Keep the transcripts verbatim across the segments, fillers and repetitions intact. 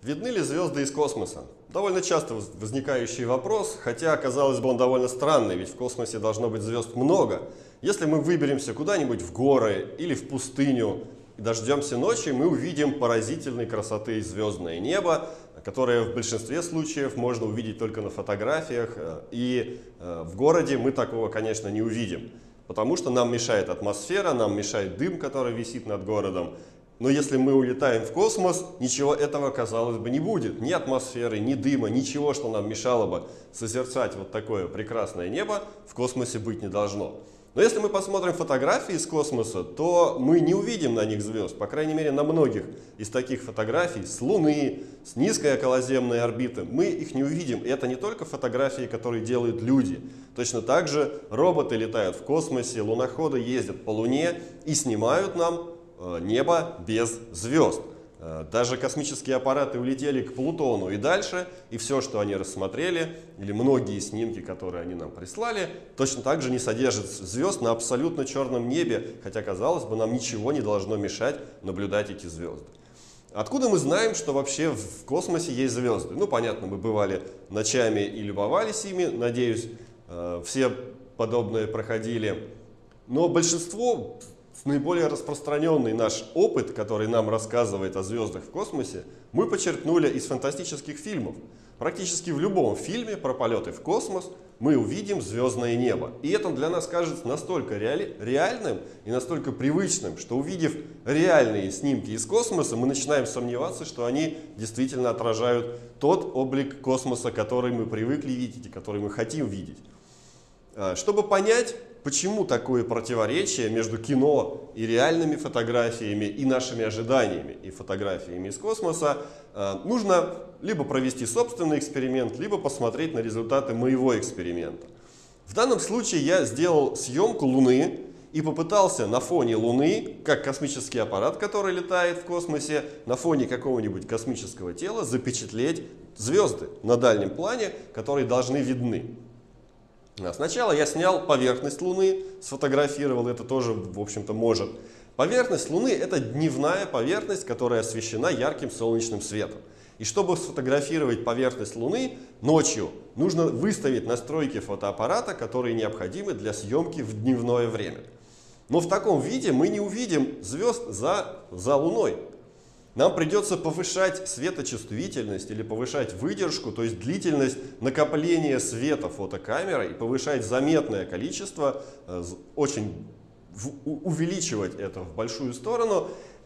Видны ли звезды из космоса? Довольно часто возникающий вопрос, хотя, казалось бы, он довольно странный, ведь в космосе должно быть звезд много. Если мы выберемся куда-нибудь в горы или в пустыню и дождемся ночи, мы увидим поразительной красоты звездное небо, которое в большинстве случаев можно увидеть только на фотографиях, и в городе мы такого, конечно, не увидим, потому что нам мешает атмосфера, нам мешает дым, который висит над городом. Но если мы улетаем в космос, ничего этого, казалось бы, не будет. Ни атмосферы, ни дыма, ничего, что нам мешало бы созерцать вот такое прекрасное небо, в космосе быть не должно. Но если мы посмотрим фотографии из космоса, то мы не увидим на них звезд. По крайней мере, на многих из таких фотографий с Луны, с низкой околоземной орбиты, мы их не увидим. И это не только фотографии, которые делают люди. Точно так же роботы летают в космосе, луноходы ездят по Луне и снимают нам небо без звезд. Даже космические аппараты улетели к Плутону и дальше, и все, что они рассмотрели, или многие снимки, которые они нам прислали, точно так же не содержат звезд на абсолютно черном небе, хотя, казалось бы, нам ничего не должно мешать наблюдать эти звезды. Откуда мы знаем, что вообще в космосе есть звезды? Ну, понятно, мы бывали ночами и любовались ими, надеюсь, все подобное проходили, но большинство... Наиболее распространенный наш опыт, который нам рассказывает о звездах в космосе, мы почерпнули из фантастических фильмов. Практически в любом фильме про полеты в космос мы увидим звездное небо. И это для нас кажется настолько реали реальным и настолько привычным, что, увидев реальные снимки из космоса, мы начинаем сомневаться, что они действительно отражают тот облик космоса, который мы привыкли видеть и который мы хотим видеть. Чтобы понять, почему такое противоречие между кино и реальными фотографиями и нашими ожиданиями и фотографиями из космоса, нужно либо провести собственный эксперимент, либо посмотреть на результаты моего эксперимента. В данном случае я сделал съемку Луны и попытался на фоне Луны, как космический аппарат, который летает в космосе, на фоне какого-нибудь космического тела запечатлеть звезды на дальнем плане, которые должны видны. Сначала я снял поверхность Луны, сфотографировал, это тоже, в общем-то, может. Поверхность Луны — это дневная поверхность, которая освещена ярким солнечным светом. И чтобы сфотографировать поверхность Луны ночью, нужно выставить настройки фотоаппарата, которые необходимы для съемки в дневное время. Но в таком виде мы не увидим звезд за, за Луной. Нам придется повышать светочувствительность или повышать выдержку, то есть длительность накопления света фотокамерой, и повышать заметное количество, очень увеличивать это в большую сторону.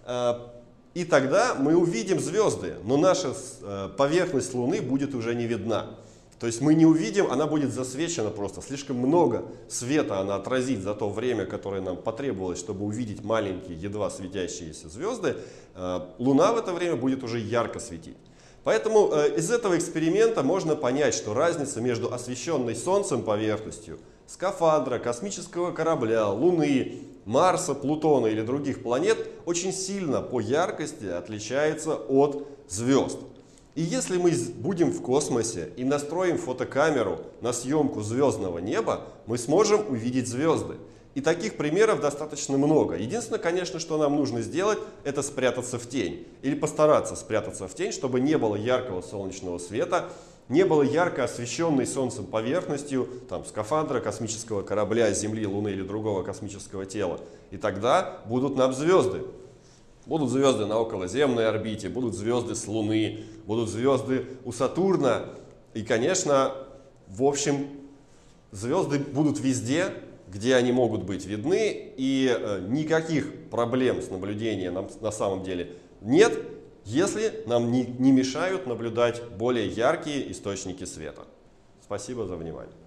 И тогда мы увидим звезды, но наша поверхность Луны будет уже не видна. То есть мы не увидим, она будет засвечена просто. Слишком много света она отразит за то время, которое нам потребовалось, чтобы увидеть маленькие, едва светящиеся звезды. Луна в это время будет уже ярко светить. Поэтому из этого эксперимента можно понять, что разница между освещенной Солнцем поверхностью, скафандра, космического корабля, Луны, Марса, Плутона или других планет очень сильно по яркости отличается от звезд. И если мы будем в космосе и настроим фотокамеру на съемку звездного неба, мы сможем увидеть звезды. И таких примеров достаточно много. Единственное, конечно, что нам нужно сделать, это спрятаться в тень. Или постараться спрятаться в тень, чтобы не было яркого солнечного света, не было ярко освещенной солнцем поверхностью там, скафандра, космического корабля, Земли, Луны или другого космического тела. И тогда будут нам звезды. Будут звезды на околоземной орбите, будут звезды с Луны, будут звезды у Сатурна. И, конечно, в общем, звезды будут везде, где они могут быть видны. И э, никаких проблем с наблюдением нам, на самом деле нет, если нам не, не мешают наблюдать более яркие источники света. Спасибо за внимание.